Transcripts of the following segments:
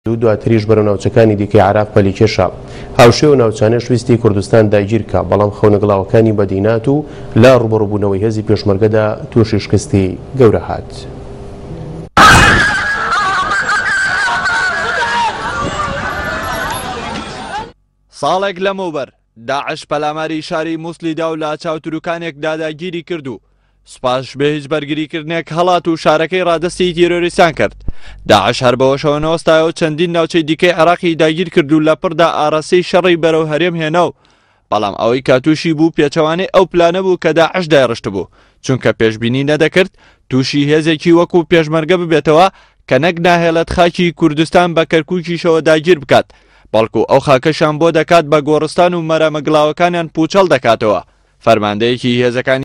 دواتریش بەرەو ناوچەکانی دیکەی عراق پەلیکێشە. هاوشێوە ناوچانەش ویستی کوردستان داگیر بکە، بەڵام خەونەگڵاوەکانی بەدینات و لا ڕوبەڕووبوونەوەی هێزی پێشمەرگەدا تووشی شکستی گەورە هات. ساڵێک لەمەوبەر داعش پەلاماری شاری مووسڵیدا و لە چاوتروکانێکدا داگیری کرد و سوپاش بە هیچ بەرگریکردنێک هەڵات و شارەکەی ڕادستی تیرۆریستان کرد. داعش هەر بەوەشەوە نەوەستایەوە چەندین ناوچەی دیکەی عێراقی داگیر کرد و لە پڕدا ئاڕاستەی شەڕی بەرەو هەرێم هێنا و بەڵام ئەوەی کاتوشی بوو پێچەوانەی ئەو پلانە بوو کە داعش دایڕشت بوو، چونکە پێشبینی نەدەکرد تووشی هێزێکی وەکو پێشمەرگە ببێتەوە کە نەک ناهێڵێت خاکی کوردستان بە کەرکووکیشەوە داگیر بکات، بەڵکو ئەو خاکەشان بۆ دەکات بە گۆڕستان و مەرەمەگڵاوەکانیان پوچەڵ دەکاتەوە. فەرماندەیەکی هێزەکانی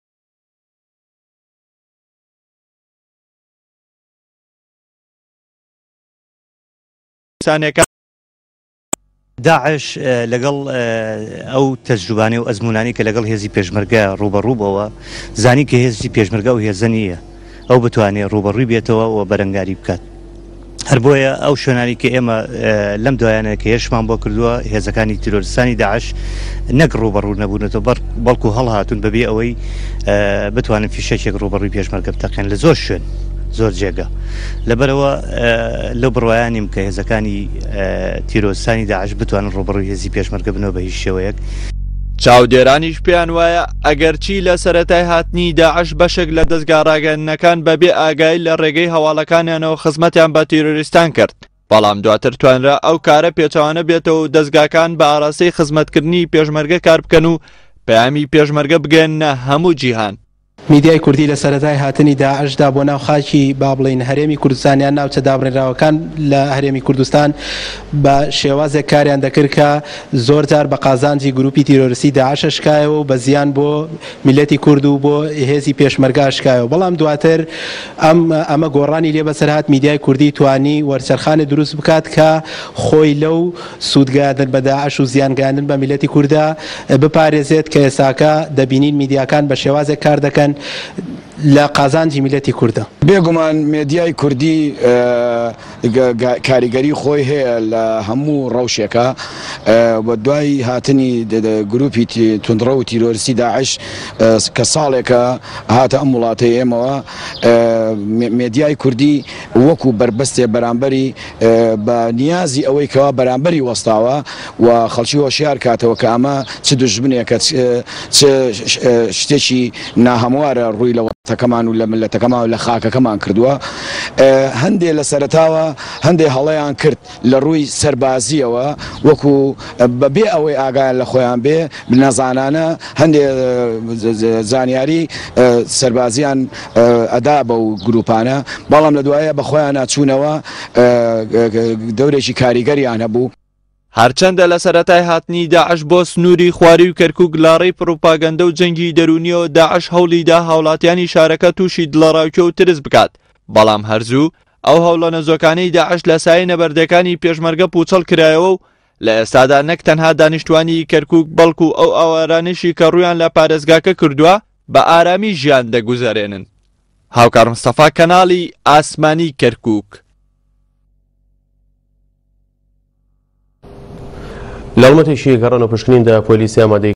داعش لەگەڵ ئەو تەجروبانەی و ئەزمونانی کە لەگەڵ هێزی پێشمەرگە ڕوبەڕووبەوە زانی کە هێزی پێشمەرگە و هێزە نییە، ئەو بتوانێت ڕوبەڕووی بێتەوە و بەرەنگاری بکات. هەر بۆیە ئەو شوێنانی کە ئێمە لەم دوایانە کە هێشمان بۆ کردووە هێزەکانی تیرۆریستانی داعش نەک ڕوبەڕوو نەبوونەوە بەڵکو هەڵهاتون بەبێ ئەوەی بتوانن فیشەکێک ڕوبەڕووی پێشمەرگە بتەقێن لە زۆر شوێن زۆر جێگە. لەبەرەوە لەو بڕوایانیم کە هێزەکانی تیرۆریستانی داعش بتوانن ڕوبەڕووی هێزی پێشمەرگە بنەوە بە هیچ شێوەیەک. چاودێرانیش پێیان وایە ئەگەرچی لە سەرەتای هاتنی داعش بەشێک لە دەستگا ڕاگەاندنەکان بەبێ ئاگایی لە ڕێگەی هەواڵەکانیانەوە خزمەتیان بە تیرۆریستان کرد، بەڵام دواتر توانرا ئەو کارە پێچەوانە بێتەوە و دەستگاکان بە ئاراستەی خزمەتکردنی پێشمەرگە کار بکەن و پەیامی پێشمەرگە بگەێنە هەموو جیهان. میدیای کوردی لە سەرەتای هاتنی داعشدا بۆ ناو خاکی با بڵین هەرێمی کوردستانیان ناوچە دابڕێنراوەکان لە هەرێمی کوردستان بە شێوازێک کاریان دەکرد کە زۆر جار بە قازانجی گروپی تیرۆریستی داعش شکایەوە و بە زیان بۆ میلەتی کورد و بۆ هێزی پێشمەرگە شکایەوە. بەڵام دواتر ئەمە گۆڕانی لێ بەسەرهات میدیای کوردی توانی وەرچەرخانە دروست بکات کە خۆی لەو سوودگاندن بە داعش و زیانگاندن بە میلەتی کوردە بپارێزێت کە ئێساکە دەبینین میدیاکان بە شێوازێک کار دەکەن لە قازانجی میلەتی کوردە. بێگومان میدیای کوردی کاریگەری خۆی هەیە لە هەموو ڕەوشێکە بە دوای هاتنی گروپی توندڕە و تیرۆریستی داعش کە ساڵێکە هاتە ئەم وڵاتەی ئێمەوە میدیای کوردی وەکو بربەستێ بەرامبەری بە نیازی ئەوەی کەوا بەرامبەری وەستاوە و خەڵکی هۆشیار کاتەوە کە ئەمە چ دژمنێکە چ شتێکی ناهەموارە ڕووی لە وڵاتەکەمان و لە ملەتەکەمان و لە خاکەکەمان کردووە. هەندێک لە سەرەتاوە هەندێک هەڵەیان کرد لە ڕووی سەربازیەوە وەکو بەبێ ئەوەی ئاگایان لە خۆیان بێ نەزانانە هەندێک زانیاری سەربازیان ئەدا بە و گروپانە، بەڵام لە دوایە بە خۆیان ناچوونەوە دەورێکی کاریگەریان هەبوو. هەرچەندە لە سەرەتای هاتنی داعش بۆ سنووری خواری و کەرکووک لاڕەی پروپاگەندە و جەنگی دەرونیەوە داعش هەوڵیدا هاوڵاتیانی شارەکە تووشی دڵەڕاوکە و ترس بکات، بەڵام هەرزوو ئەو هەوڵە نەزۆکانەی داعش لە سایە نەبەردەکانی پێشمەرگە پوچەڵ کرایەوە و لە ئێستادا نەک تەنها دانیشتوانی کەرکووک بەڵکو ئەو ئاوارانشی کە ڕوویان لە پارێزگاکە کردووە بە ئارامی ژیان دەگوزارێنن. هاوکار مستەفا کەناڵی ئاسمانی کەرکووک. لەڵمەتێکی گەڕان و پشکنیندا پۆلیسی ئامادەی